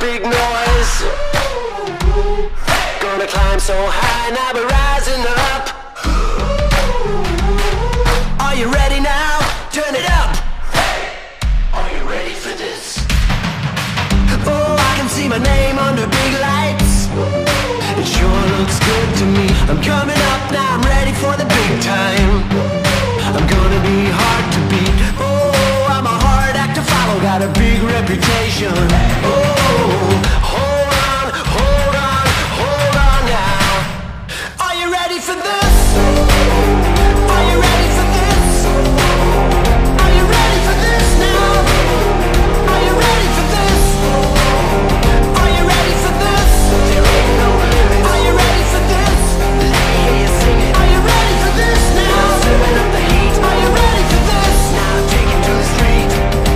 big noise. Gonna climb so high, now we're rising up. Are you ready now? Turn it up. Are you ready for this? Oh, I can see my name under big lights. It sure looks good to me. I'm coming up now, I'm ready for the big time. I'm gonna be hard to beat. Oh, I'm a hard act to follow, got a big reputation. Oh, hold on, hold on, hold on now. Are you ready for this? Are you ready for this? Are you ready for this now? Are you ready for this? Are you ready for this? There ain't no limit. Are you ready for this? Let me hear you sing it. Are you ready for this now? Serving up the heat. Are you ready for this? Now take it to the street.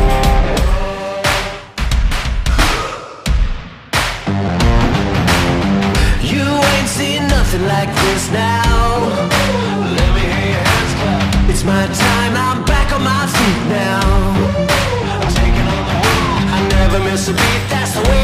You ain't seen nothing like this now. Let me hear your hands clap. It's my time, I'm back on my feet now. I'm taking on the world, I never miss a beat, that's the way